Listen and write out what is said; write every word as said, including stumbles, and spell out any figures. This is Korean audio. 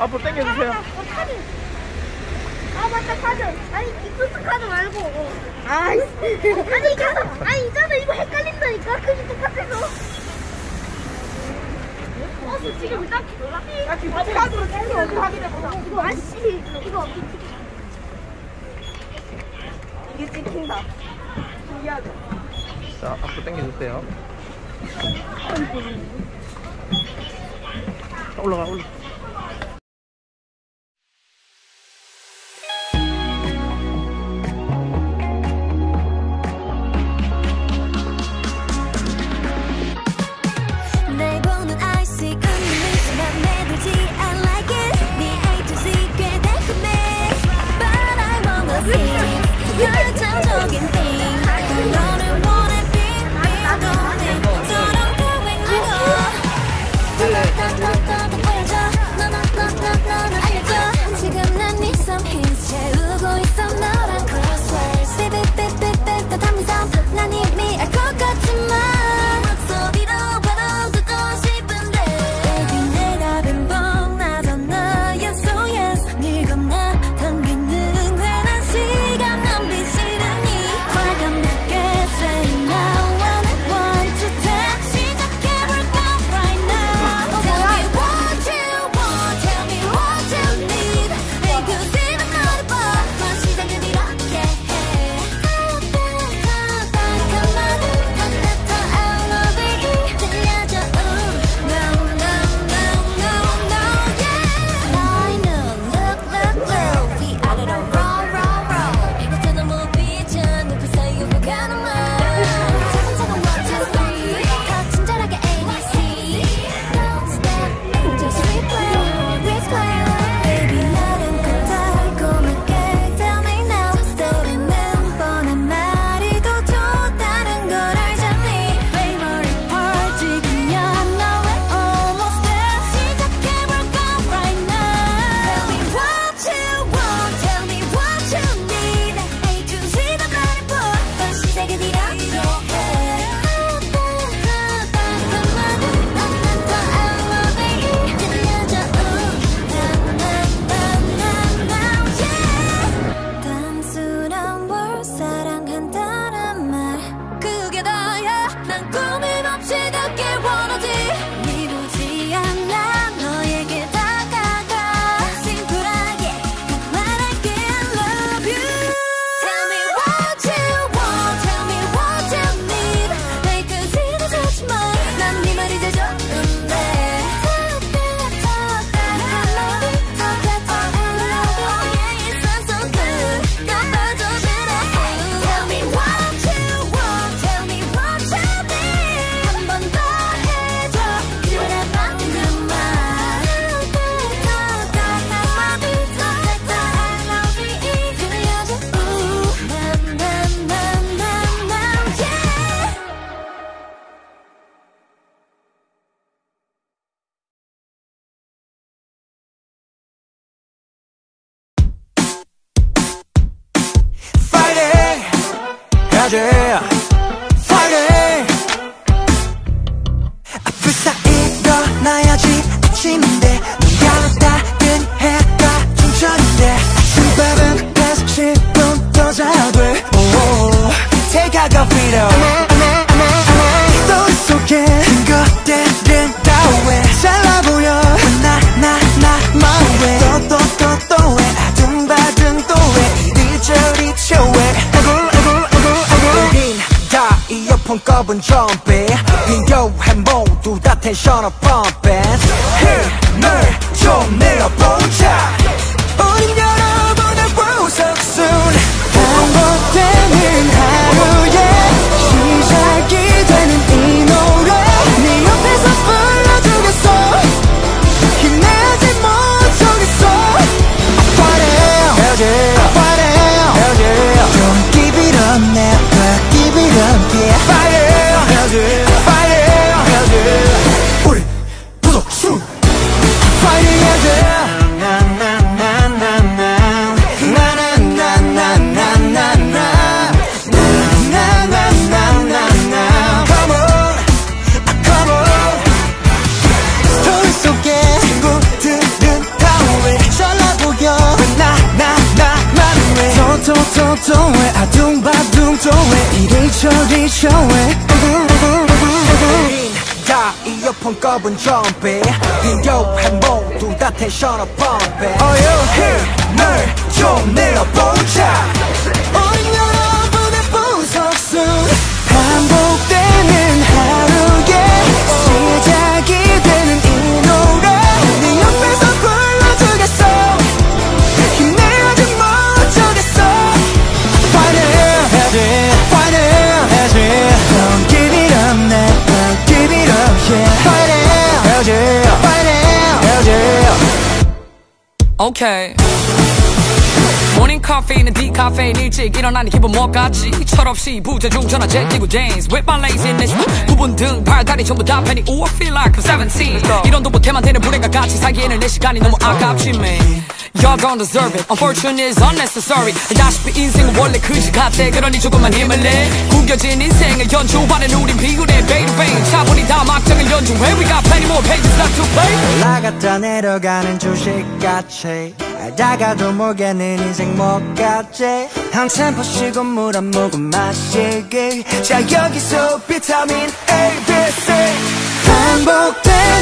앞으로 당겨주세요. 카드. 아 맞다 카드. 아니 기프트 카드 말고. 아이씨. 아니 있잖아. 아니 있잖아 이거 헷갈린다니까. 크기 똑같아서. 어 지금 딱 야 기프트 카드로 당겨 어디 확인해보자. 이거 아씨 이거 이게 찍힌다. 신기하죠? 자 앞으로 당겨주세요. 올라가 올라가. Fighting 앞을 일어나야지 아침인데 눈 감았다는 해가 중천인데 아침밥은 계속 십 분 더 자돼 Take out the freedom 또 속에 큰 것들은 다 왜 잘나 보여 나 나 나 my way 또 또 또 또 왜 아둥바둥 또 왜 이리저리 쳐왜 이어폰 꺼본 좀비 비교해 모두 다 텐션업 펌핑 힘을 좀 내어보자 우린 여러분의 보석순 반복되는 하루에 시작이 되는 이 노래 네 옆에서 불러주겠어 힘내지 못하겠어 Fight it Fight it Don't give it up never give it up yeah Fight it Fight it 우리 보석순 Fight it yeah 초조해 다 이어폰 꺼본 좀비 인교한 모두 다 텐션업 펌핑 힘을 좀 내어보자 우린 여러분의 보석순 반복되는 하루에 시작이 되는 이 노래 네 옆에서 불러주겠어 힘내야지 못하겠어 Fighting Fighting Don't give it up now Don't give it up yeah Fighting Fighting Okay 모닝 카페인은 디카페인 일찍 일어나는 기분 뭐까지 철없이 부재중 전화 제끼고 dance with my laziness 부분 등 발다리 전부 다 팬이 Ooh I feel like I'm seventeen 이런도 못해만 되는 불행과 같이 살기에는 내 시간이 너무 아깝지 man Y'all don't deserve it Unfortunate is unnecessary 다시피 인생은 원래 그지 같아 그러니 조금만 힘을 내 구겨진 인생을 연주하는 우린 비굴해 베이베이 차분히 다 막장을 연주해 We got plenty more pages left to play 올라갔다 내려가는 주식같이 알다가도 모르겠는 인생 뭐같지 한 템포 쉬고 물 한 모금 마시기 자 여기서 비타민 A, B, C 반복되는